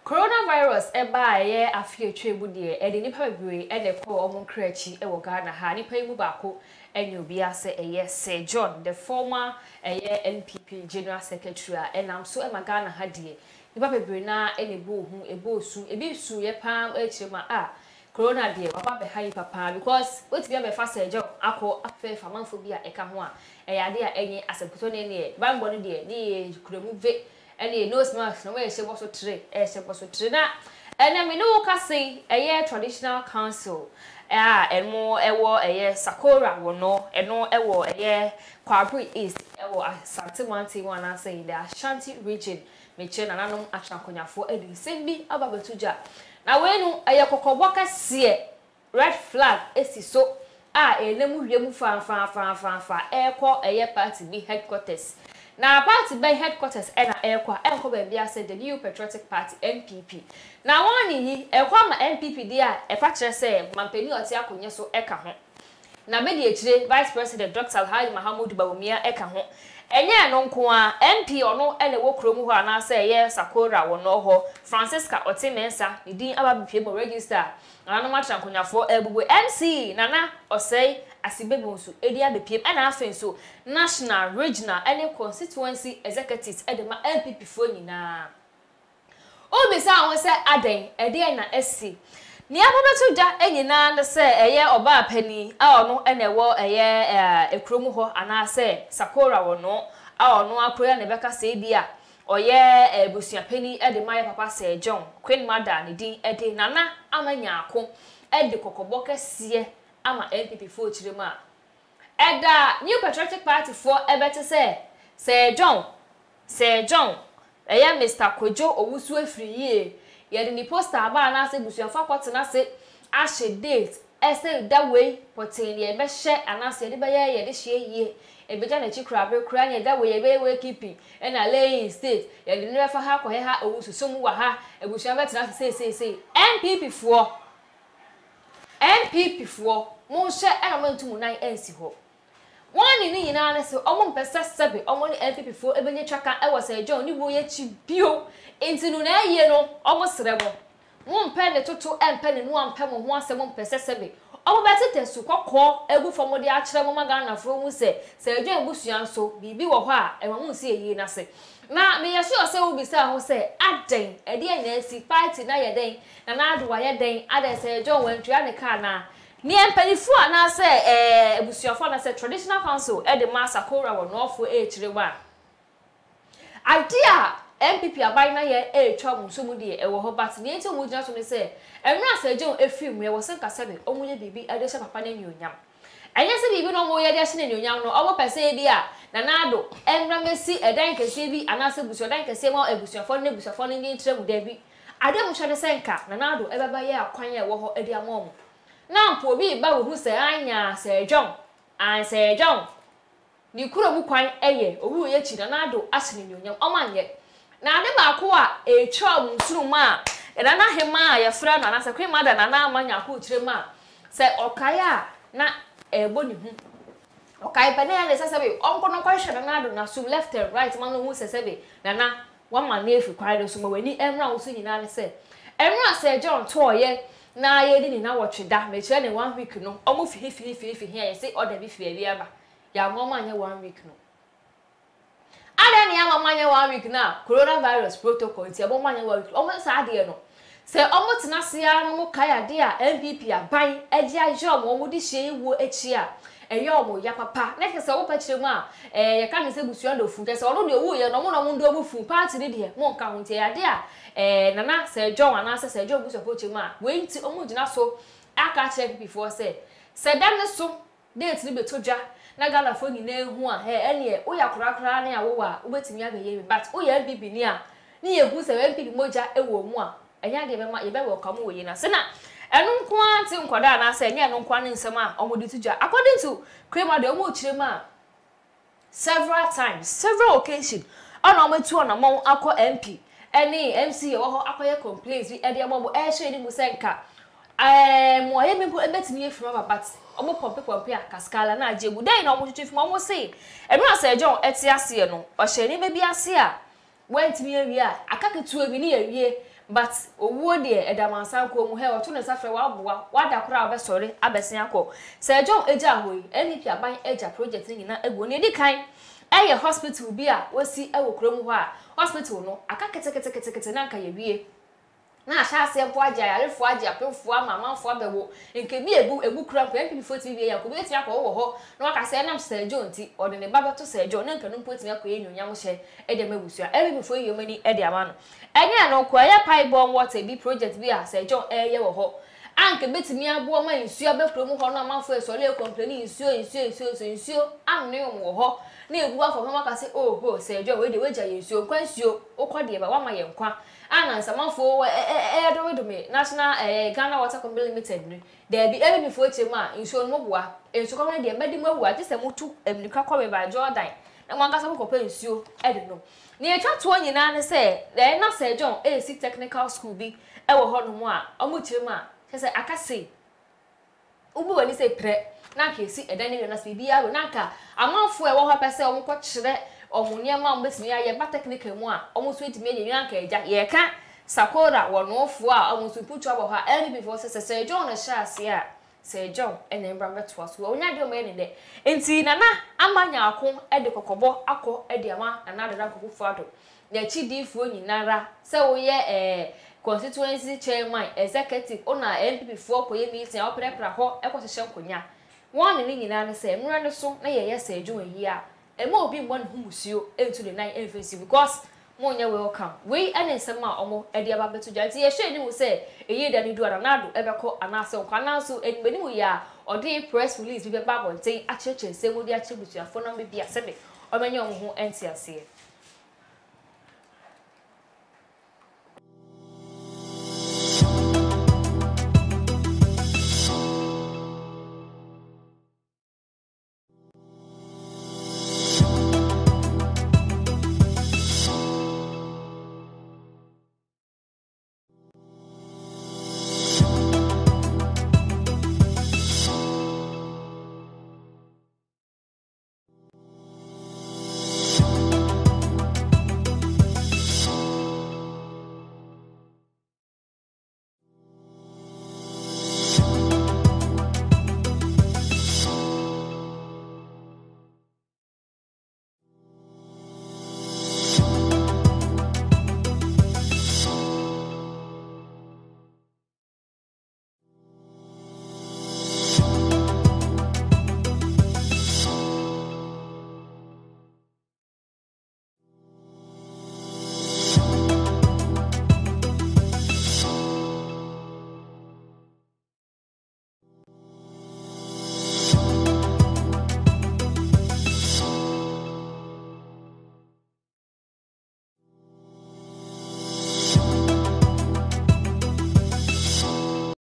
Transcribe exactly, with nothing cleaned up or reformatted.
Coronavirus eba ye afie twebu de e de nipa bebre e de ko omo krachi e wo Ghana ha nipa yi mu baako enyo bi ase eye Sir John the former eye N P P General Secretary a enam so e ma Ghana ha de nipa bebre na e ne bo hu e bo su e bi su ye pam e chirema a corona de papa be ha yi papa because what bi be fa Sir John akọ afa famanfo bi a e ka ho a e ya de a enye asakuto ne ne bambo ne de ne kuremu ve any nose mask no way she was so tre eh she was so tre na ena me no ka say eh traditional council ah eno ewo eh Sakora wo no eno ewo eh Kwabri East ewo Asante Wanti wana say the Ashanti region me che na nanom atrakonyafo edi sembi ababetuja na we nu eh kokobwa kase red flag esi so ah enemu wiemu fa fa fa fa fa eh ko eh party bi headquarters. Now, party by headquarters and Ekwa, Enko Bia said the New Patriotic Party N P P. Now, one ye, Ekwa N P P dear, a patcher say, Mampeni or Tiaku Yeso Eka. Now, mediate Vice President Doctor Alhaji Mahamudu Bawumia Eka. And ya non kwa M P or no any walk room who are say yes, Sakora or no ho, Francisca or Timensa, the Dean Abba people register. Anamatra Kunya for Ebu M C, Nana or say, Asibebusu, Edia B P M, and after so national, regional, any constituency executives at the N P P phone na. Oh, Miss I was say Aden, a dear na S C. Near to that any nan say a year or bar penny, our no any war a year a chromo, and I say Sakora or no, our no a prayer never say dear. Or ye a busia penny at the my papa say John, Queen Mother, Nidi, Eddie Nana, Amanyako, Ed the Cocoboca see. Ama N P P for Chirima. Edda New Patriotic Party for a better say, Sir John, Sir John, a young Mister Kojo or Wusue free ye. Yet in the poster about an answer, Busia Fakot and I say, I should date, I say that way, potting ye best share and I said, by ye this year ye. A began a chick crab, crying that way, a way keeping, and I lay in state, yet you never have or her or some waha, and we shall better say, say, say, N P P for. N P P for mo share element to nine N C ho. One in the United States, almost possess seven, only N P P for even tracker. I was a John, you boy, bio into no no almost rebel. One penny to two and penny, one penny, one seven possess seven. Our better to call a good for the actual Magana from who say, Sir John Bushian so be be or wha, and one will see ye nothing. Now, may I sure say will be sad who say, Ad day, a dear Nancy, party na ya day, and I do I day, I say John went to the car now. Near penny four, and I say, eh, Bushian for I said traditional council, Eddie Master Cora or North for H. Rewan. Idea M P P are by na ye trouble so mudi e wo ho but ne enti mo gina so me say enra Sir John efim we wo senka seven omunye bibi e de se papa na nyonyam enye se bibi no mo ye de se na nyonyam no obo pese bi a na nado enra mesi edan kese bi anase busu edan kese mo ebusuafo ne busuafo ne ni ntre mu da bi ade mo hwede senka na nado e baba ye akwan ye wo ho e de amom na mpo bi ba wo hu se anya Sir John an Sir John ni kuro mu kwan eye owu ye chi na nado asene nyonyam omanye na ade ba ko a e twa munsuruma e na na hema ya fra na na sekwe mada na na amanya ko kirema se okaya na e boni hu okai pa na ya sesebe onko no kwa hwe na do na sum left and right man no hu sesebe na na one man na efi kwai do so wani emra wo so nyina ne se emra Sir John to ye na ye di ni na wotwe da me kire ne one week no omo fi fi fi fi here ye se order bi fi abi aba ya mo ma anya one week no Ada ni ama manya one week na coronavirus protocol nti ebo manya one week omo sa ade no se omo tena sia no mo kai ade a N P P aban agi ajo omo omo di hye wo echi a eyo omo ya papa na ke se wo pa kire mu a eh ye ka ne se busua do fu ke se ono de wo ye no mo no mo ndo omo fu party ni de mo nka ho nti ade a eh nana Sir John ana se Sir John busua po kire mu a we nti omo gina so aka kire before say se dem ne so date ni betodwa na Ghana fo nyina ehu a he ene o ya korakora na ya wo a obetimi abeye but o ya bibi ni a ni yehu se we bibi moja ewo mu a enya de bema ye be welcome wo yi na se na enu nko anti nkoda na se enya enu nko an nsem a omodi tudwa according to Krema de omo chirem a several times several occasions ona ometu ona mo akọ M P ene M C wo ho akoye complaints bi e de mo e hye ni mu senka eh mo ye mpo ebetimi efura baba omo pompe pompe a kaskala na agegu dai na omo twetwe mo omo se emra Sir John eti ase no o hye ni be bi ase a wantimi awie a akaketu abi ni awie but owuo de edamansan ko mu he oto ne safre wa aboa wada kora obesore abesen akọ Sir John eja hoyi N P aban eja project ni na egu ne di kan eye hospital bi a wasi ewo krom ho a hospital no aka kete kete kete kete na nka ye wie na ahya ase mpo agya yarefo agya pemfo amamanfo abewo nke bi ebu ebu kura mpo N P fo T V ya ko bi eti akọ wo ho na waka se nam Sir John ti ode ne baba to Sir John na nka no mpo eti akọ enyonyam hye ede mabusua N P fo yomani ede amano enye no ko ya pipe bomb water bi project bi a Sir John eye wo ho anke betimi abo ma nsuo abekro mu ho no amanfo esole e complain nsuo nsuo nsuo nsuo amne wo ho na ebu afọ mama ka se oh ho Sir John we de we gya nsuo kwa nsuo okode ba wa ma ye nkwa ana samanfo eh do do me national eh Ghana Water Company Limited ni there be every before che ma nsuo no boa ensuo ko na de medi mawu a tese mutu emnika kwa be ba Jordan na mwanga sa ko pa nsuo e de no ni etwa to nyina ne se eh na Sir John A C Technical School bi e wo ho no mu a omu chema se akase ubu wani se pre na kesi edani na se bia we nanka amanfo e wo ho pese omu ko kire omunia ma mbetimi aye ba technical mu a omu so etimi enye anka eja ye ka sakora wonofo a omu so putu abo ha any before se Sir John na sha ase a Sir John ene mbra meto aso onya de o me ne de enti nana amanya ako e de kokobo akọ e de ama nana de rankofo ado na chi di fu nyinara se wo ye eh constituency chairman executive ona N P P fo ko ye meeting a operepra ho e ko hye nkonya won ne nyina ne se mra ne so na ye ye Sir John yi a e ma obi mbọ ne humusuo entu de nine enfensi because mo nya welcome we ensem a omo e de aba beto janti ye hwe ni wo se eyi da ni du anado e beko anase nkwa nanso enibeni wo ya ode press release bi be ba bonten a cheche nsem odi a chebusuafo na me bia se me o menye omo ho enti ase